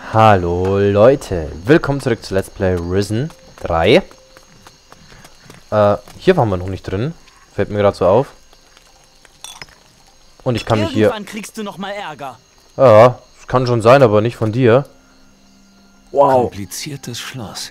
Hallo Leute, willkommen zurück zu Let's Play Risen 3. Hier waren wir noch nicht drin. Fällt mir gerade so auf. Und ich kann mich hier... Irgendwann kriegst du noch mal Ärger. Ja, das kann schon sein, aber nicht von dir. Wow. Kompliziertes Schloss.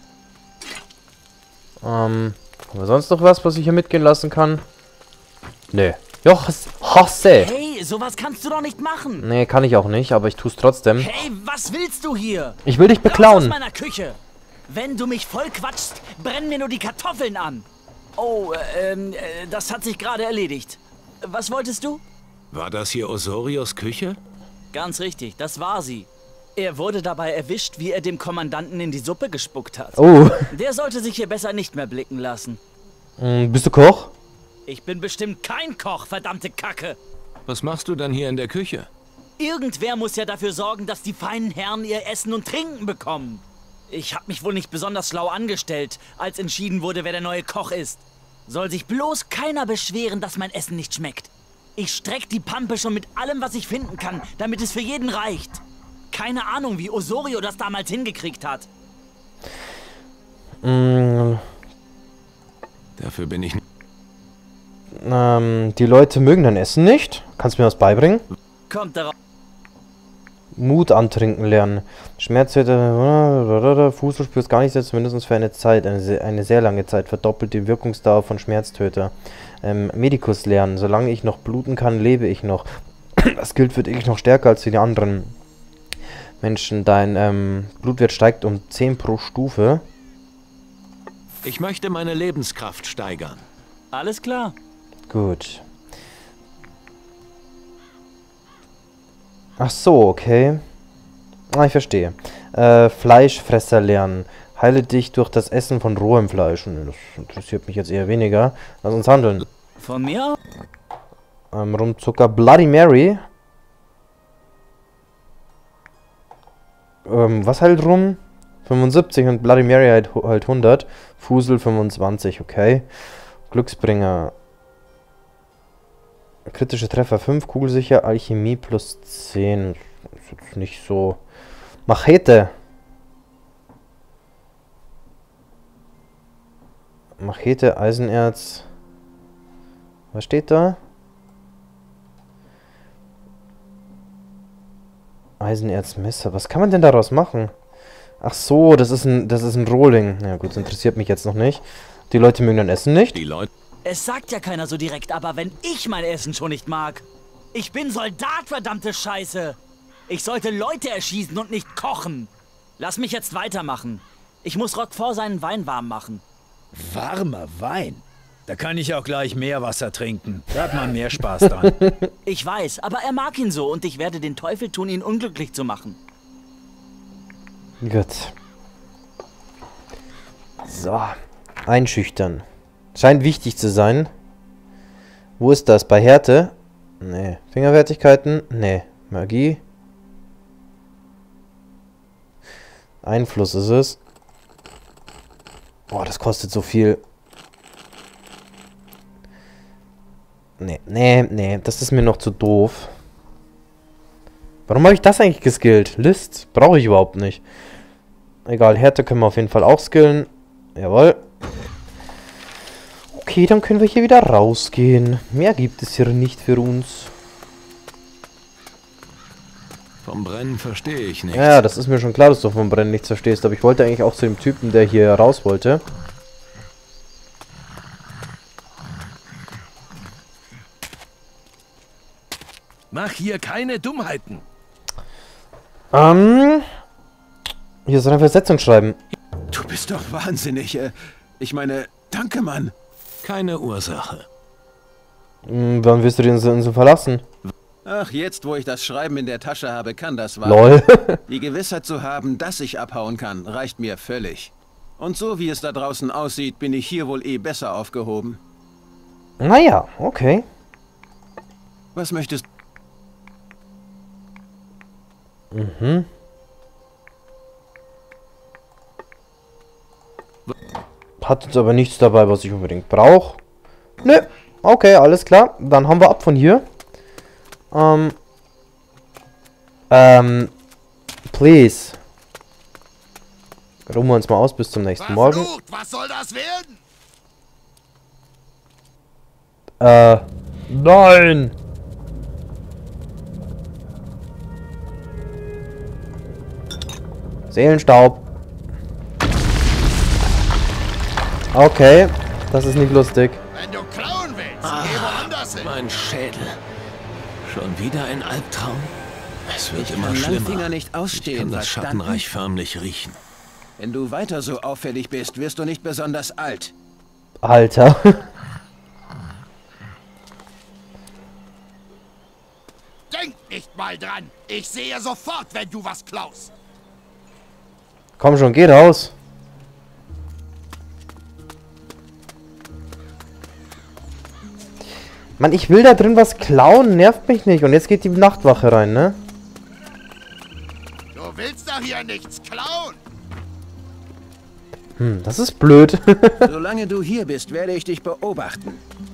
Haben wir sonst noch was ich hier mitgehen lassen kann? Nee. Ja, hasse. Hey, sowas kannst du doch nicht machen. Nee, kann ich auch nicht, aber ich tue es trotzdem. Hey, was willst du hier? Ich will dich Raus beklauen. aus meiner Küche. Wenn du mich voll quatschst, brennen mir nur die Kartoffeln an. Oh, das hat sich gerade erledigt. Was wolltest du? War das hier Osorios Küche? Ganz richtig, das war sie. Er wurde dabei erwischt, wie er dem Kommandanten in die Suppe gespuckt hat. Oh. Der sollte sich hier besser nicht mehr blicken lassen. Bist du Koch? Ich bin bestimmt kein Koch, verdammte Kacke. Was machst du dann hier in der Küche? Irgendwer muss ja dafür sorgen, dass die feinen Herren ihr Essen und Trinken bekommen. Ich habe mich wohl nicht besonders schlau angestellt, als entschieden wurde, wer der neue Koch ist. Soll sich bloß keiner beschweren, dass mein Essen nicht schmeckt. Ich streck die Pampe schon mit allem, was ich finden kann, damit es für jeden reicht. Keine Ahnung, wie Osorio das damals hingekriegt hat. Dafür bin ich nicht. Die Leute mögen dein Essen nicht. Kannst du mir was beibringen? Kommt darauf. Mut antrinken lernen. Schmerztöter. Fußball spürst gar nichts, zumindest für eine Zeit. Eine sehr lange Zeit. Verdoppelt die Wirkungsdauer von Schmerztöter. Medikus lernen. Solange ich noch bluten kann, lebe ich noch. Das gilt für dich noch stärker als für die anderen Menschen. Dein Blutwert steigt um 10 pro Stufe. Ich möchte meine Lebenskraft steigern. Alles klar. Gut. Ach so, okay. Ah, ich verstehe. Fleischfresser lernen. Heile dich durch das Essen von rohem Fleisch. Das interessiert mich jetzt eher weniger. Lass uns handeln. Von mir? Rumzucker. Bloody Mary. Was halt rum? 75 und Bloody Mary halt 100. Fusel 25, okay. Glücksbringer. Kritische Treffer 5, kugelsicher, Alchemie plus 10. Ist jetzt nicht so. Machete. Machete, Eisenerz. Was steht da? Eisenerzmesser. Was kann man denn daraus machen? Ach so, das ist ein Rohling. Ja gut, das interessiert mich jetzt noch nicht. Die Leute mögen dein Essen nicht. Die Leute. Es sagt ja keiner so direkt, aber wenn ich mein Essen schon nicht mag. Ich bin Soldat, verdammte Scheiße. Ich sollte Leute erschießen und nicht kochen. Lass mich jetzt weitermachen. Ich muss Roquefort seinen Wein warm machen. Warmer Wein? Da kann ich auch gleich Meerwasser trinken. Da hat man mehr Spaß dran. Ich weiß, aber er mag ihn so und ich werde den Teufel tun, ihn unglücklich zu machen. Gut. So. Einschüchtern. Scheint wichtig zu sein. Wo ist das? Bei Härte? Nee. Fingerfertigkeiten? Nee. Magie? Einfluss ist es. Boah, das kostet so viel. Nee. Das ist mir noch zu doof. Warum habe ich das eigentlich geskillt? List? Brauche ich überhaupt nicht. Egal, Härte können wir auf jeden Fall auch skillen. Jawohl. Okay, dann können wir hier wieder rausgehen. Mehr gibt es hier nicht für uns. Vom Brennen verstehe ich nichts. Ja, das ist mir schon klar, dass du vom Brennen nichts verstehst. Aber ich wollte eigentlich auch zu dem Typen, der hier raus wollte. Mach hier keine Dummheiten. Hier ist eine Versetzung schreiben. Du bist doch wahnsinnig. Ich meine, danke, Mann. Keine Ursache. Wann wirst du die Insel verlassen? Ach, jetzt, wo ich das Schreiben in der Tasche habe, kann das warten. Lol. Die Gewissheit zu haben, dass ich abhauen kann, reicht mir völlig. Und so wie es da draußen aussieht, bin ich hier wohl eh besser aufgehoben. Naja, okay. Was möchtest Mhm. Hat jetzt aber nichts dabei, was ich unbedingt brauche. Nö. Okay, alles klar. Dann haben wir ab von hier. Please. Ruhen wir uns mal aus bis zum nächsten Morgen. Was soll das werden? Nein! Seelenstaub. Okay, das ist nicht lustig. Wenn du klauen willst, geh woanders hin. Mein Schädel. Schon wieder ein Albtraum? Es wird Ich immer kann schlimmer. Langfinger nicht Ich ausstehen, kann das verstanden? Schattenreich förmlich riechen. Wenn du weiter so auffällig bist, wirst du nicht besonders alt. Alter. Denk nicht mal dran. Ich sehe sofort, wenn du was klaust. Komm schon, geh raus. Mann, ich will da drin was klauen, nervt mich nicht. Und jetzt geht die Nachtwache rein, ne? Du willst doch hier nichts klauen. Das ist blöd. Solange du hier bist, werde ich dich beobachten.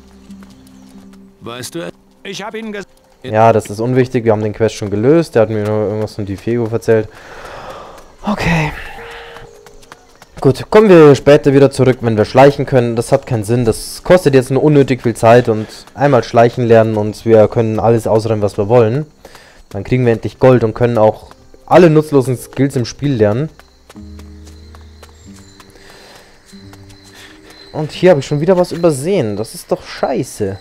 Weißt du, Ich habe ihn gesagt. Ja, das ist unwichtig. Wir haben den Quest schon gelöst. Der hat mir nur irgendwas von Diego erzählt. Okay. Gut, kommen wir später wieder zurück, wenn wir schleichen können. Das hat keinen Sinn. Das kostet jetzt nur unnötig viel Zeit. Und einmal schleichen lernen und wir können alles ausrennen, was wir wollen. Dann kriegen wir endlich Gold und können auch alle nutzlosen Skills im Spiel lernen. Und hier habe ich schon wieder was übersehen. Das ist doch scheiße.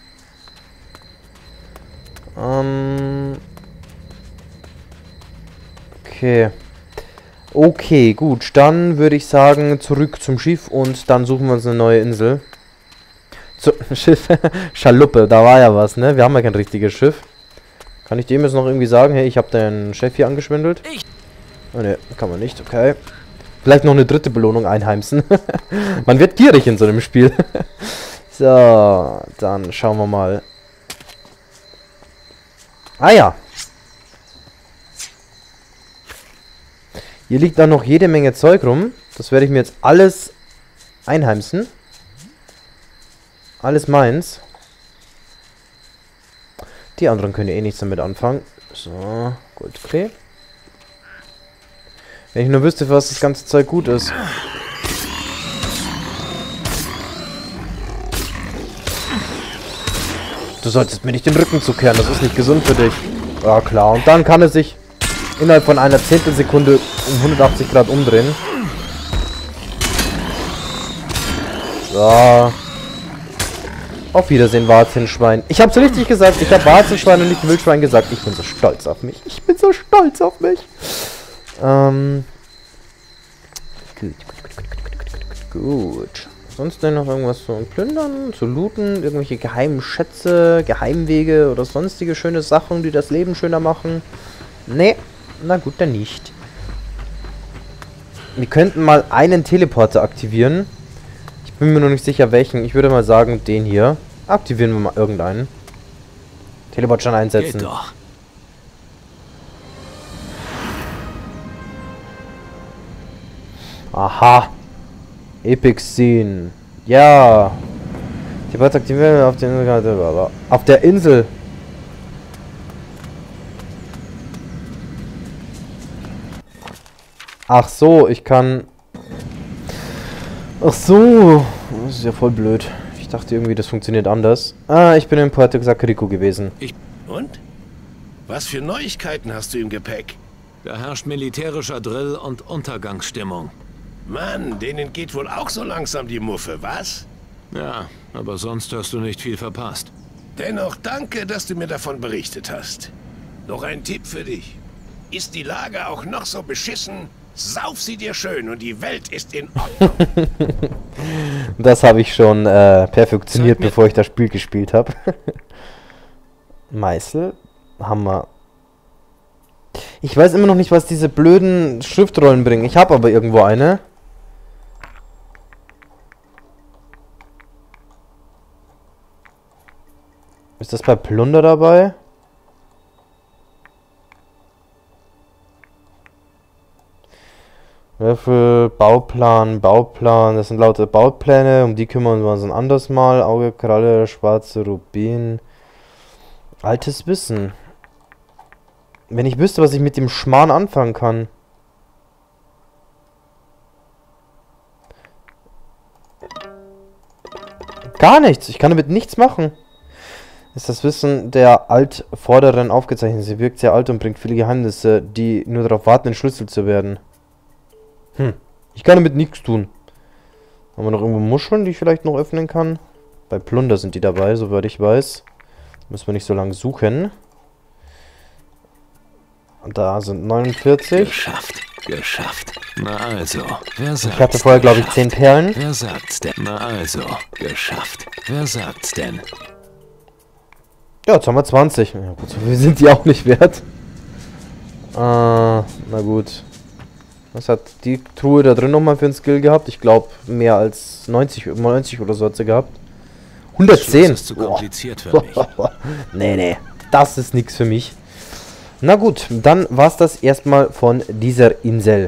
Okay. Okay, gut. Dann würde ich sagen, zurück zum Schiff und dann suchen wir uns eine neue Insel. Schiff. Schaluppe, da war ja was, ne? Wir haben ja kein richtiges Schiff. Kann ich dem jetzt noch irgendwie sagen, hey, ich habe deinen Chef hier angeschwindelt? Oh ne, kann man nicht, okay. Vielleicht noch eine dritte Belohnung einheimsen. Man wird gierig in so einem Spiel. So, dann schauen wir mal. Ah ja. Hier liegt dann noch jede Menge Zeug rum. Das werde ich mir jetzt alles einheimsen. Alles meins. Die anderen können ja eh nichts damit anfangen. So, Goldklee. Wenn ich nur wüsste, für was das ganze Zeug gut ist. Du solltest mir nicht den Rücken zukehren, das ist nicht gesund für dich. Ja klar, und dann kann es sich innerhalb von einer Zehntelsekunde um 180 Grad umdrehen. So. Auf Wiedersehen, Warzenschwein. Ich hab's richtig gesagt, ich habe Warzenschwein und nicht Wildschwein gesagt. Ich bin so stolz auf mich. Ich bin so stolz auf mich. Gut. Sonst denn noch irgendwas zu plündern, zu looten? Irgendwelche geheimen Schätze, Geheimwege oder sonstige schöne Sachen, die das Leben schöner machen? Nee, na gut, dann nicht. Wir könnten mal einen Teleporter aktivieren. Ich bin mir noch nicht sicher, welchen. Ich würde mal sagen, den hier. Aktivieren wir mal irgendeinen. Teleportstein einsetzen. geht doch. Aha. Epic Scene. Ja. Die Bot aktivieren auf der Insel. Auf der Insel. Ach so, ich kann... Ach so. Das ist ja voll blöd. Ich dachte irgendwie, das funktioniert anders. Ah, ich bin in Puerto Sacrico gewesen. Und? Was für Neuigkeiten hast du im Gepäck? Da herrscht militärischer Drill und Untergangsstimmung. Mann, denen geht wohl auch so langsam die Muffe, was? Ja, aber sonst hast du nicht viel verpasst. Dennoch danke, dass du mir davon berichtet hast. Noch ein Tipp für dich. Ist die Lage auch noch so beschissen, sauf sie dir schön und die Welt ist in Ordnung. Das habe ich schon perfektioniert, bevor ich das Spiel gespielt habe. Meißel. Hammer. Ich weiß immer noch nicht, was diese blöden Schriftrollen bringen. Ich habe aber irgendwo eine. Ist das bei Plunder dabei? Würfel, Bauplan, Bauplan. Das sind lauter Baupläne. Um die kümmern wir uns ein anderes Mal. Auge, Kralle, schwarze Rubin. Altes Wissen. Wenn ich wüsste, was ich mit dem Schmarrn anfangen kann. gar nichts. Ich kann damit nichts machen. Ist das Wissen der Altvorderen aufgezeichnet. Sie wirkt sehr alt und bringt viele Geheimnisse, die nur darauf warten, entschlüsselt zu werden. Ich kann damit nichts tun. Haben wir noch irgendwo Muscheln, die ich vielleicht noch öffnen kann? Bei Plunder sind die dabei, soweit ich weiß. Müssen wir nicht so lange suchen. Und da sind 49. Geschafft. Na also, wer sagt's? Ich hatte vorher, glaube ich, 10 Perlen. Wer sagt's denn? Na also, geschafft. Wer sagt's denn? Ja, jetzt haben wir 20. Ja gut, so viel sind die auch nicht wert. Na gut. Was hat die Truhe da drin nochmal für einen Skill gehabt? Ich glaube, mehr als 90 oder so hat sie gehabt. 110. Das ist zu kompliziert für mich. Nee, das ist nichts für mich. Na gut, dann war's das erstmal von dieser Insel.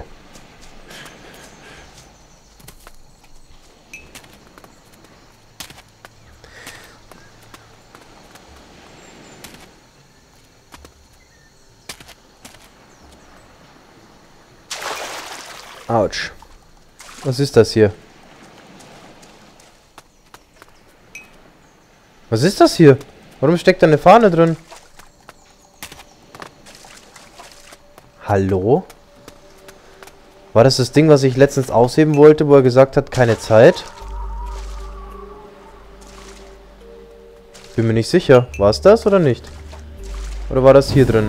Autsch. Was ist das hier? Was ist das hier? Warum steckt da eine Fahne drin? Hallo? War das Ding, was ich letztens ausheben wollte, wo er gesagt hat, keine Zeit? Bin mir nicht sicher. War es das oder nicht? Oder war das hier drin?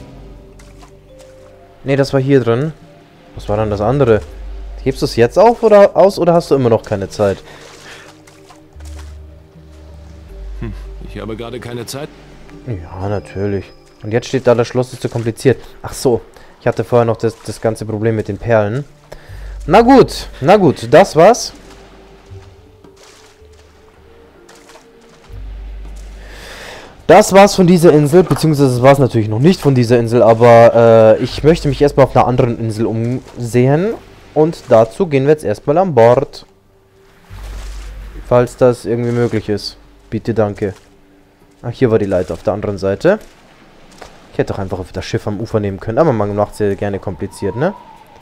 Ne, das war hier drin. Was war dann das andere? Hebst du es jetzt auf oder aus oder hast du immer noch keine Zeit? Ich habe gerade keine Zeit. Ja, natürlich. Und jetzt steht da, das Schloss ist zu kompliziert. Ach so. Ich hatte vorher noch das ganze Problem mit den Perlen. Na gut, das war's. Das war's von dieser Insel, beziehungsweise das war's natürlich noch nicht von dieser Insel, aber ich möchte mich erstmal auf einer anderen Insel umsehen. Und dazu gehen wir jetzt erstmal an Bord. Falls das irgendwie möglich ist. Bitte, danke. Ach, hier war die Leiter auf der anderen Seite. Ich hätte doch einfach auf das Schiff am Ufer nehmen können, aber man macht es ja gerne kompliziert, ne?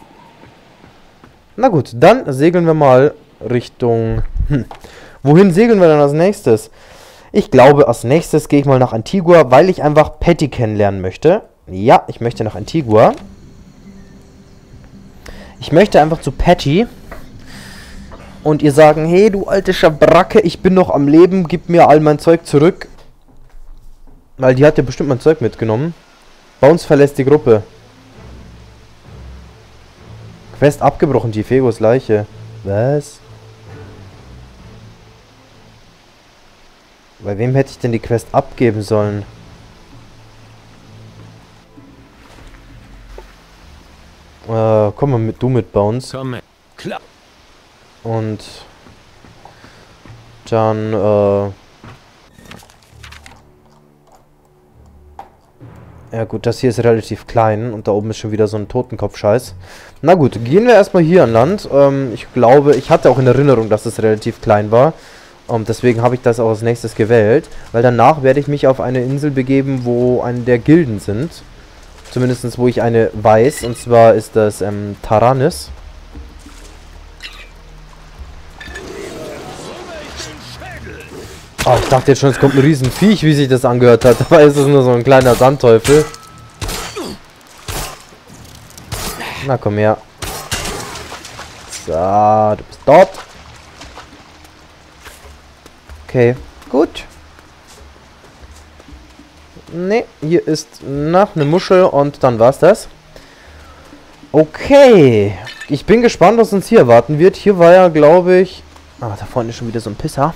Na gut, dann segeln wir mal Richtung... Wohin segeln wir dann als nächstes? Ich glaube, als nächstes gehe ich mal nach Antigua, weil ich einfach Patty kennenlernen möchte. Ja, ich möchte nach Antigua. Ich möchte einfach zu Patty. Und ihr sagen, hey, du alte Schabracke, ich bin noch am Leben, gib mir all mein Zeug zurück. Weil die hat ja bestimmt mein Zeug mitgenommen. Bounce verlässt die Gruppe. Quest abgebrochen, Tifegos Leiche. Was? Bei wem hätte ich denn die Quest abgeben sollen? Komm mal du mit Bounce. Komm mit. Klar. Und dann, ja gut, das hier ist relativ klein und da oben ist schon wieder so ein Totenkopf-Scheiß. Na gut, gehen wir erstmal hier an Land. Ich glaube, ich hatte auch in Erinnerung, dass es relativ klein war. Deswegen habe ich das auch als nächstes gewählt. Weil danach werde ich mich auf eine Insel begeben, wo eine der Gilden sind. Zumindest wo ich eine weiß. Und zwar ist das Taranis. Oh, ich dachte jetzt schon, es kommt ein Riesenviech, wie sich das angehört hat. Dabei ist es nur so ein kleiner Sandteufel. Na, komm her. So, du bist dort. Okay, gut. Ne, hier ist noch eine Muschel und dann war's das. Okay. Ich bin gespannt, was uns hier erwarten wird. Hier war ja, glaube ich... Ah, da vorne ist schon wieder so ein Pisser.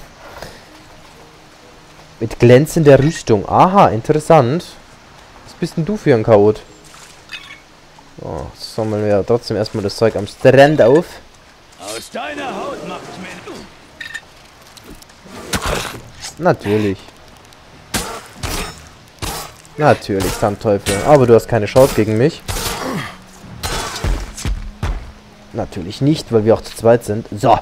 Mit glänzender Rüstung. Aha, interessant. Was bist denn du für ein Chaot? Oh, sammeln wir ja trotzdem erstmal das Zeug am Strand auf. Aus deiner Haut macht mir... Natürlich. Natürlich, Sandteufel. Aber du hast keine Chance gegen mich. Natürlich nicht, weil wir auch zu zweit sind. So,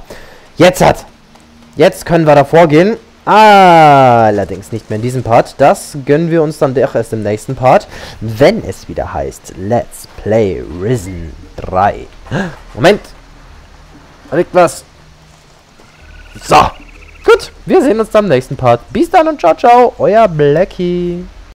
jetzt können wir davor gehen. Allerdings nicht mehr in diesem Part. Das gönnen wir uns dann doch erst im nächsten Part, wenn es wieder heißt Let's Play Risen 3. Moment. Da liegt was. So. Gut, wir sehen uns dann im nächsten Part. Bis dann und ciao, ciao. Euer Blackie.